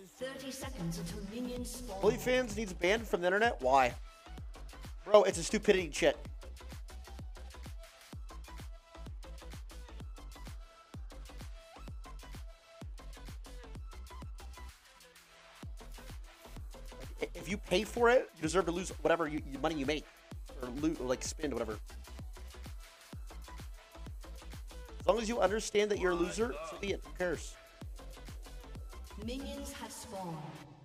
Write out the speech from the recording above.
30 seconds until minions spawn. OnlyFans needs banned from the internet? Why? Bro, it's a stupidity shit. If you pay for it, you deserve to lose whatever money you make. Or like spend, whatever. As long as you understand that you're a loser, so be it. Who cares? Minions have spawned.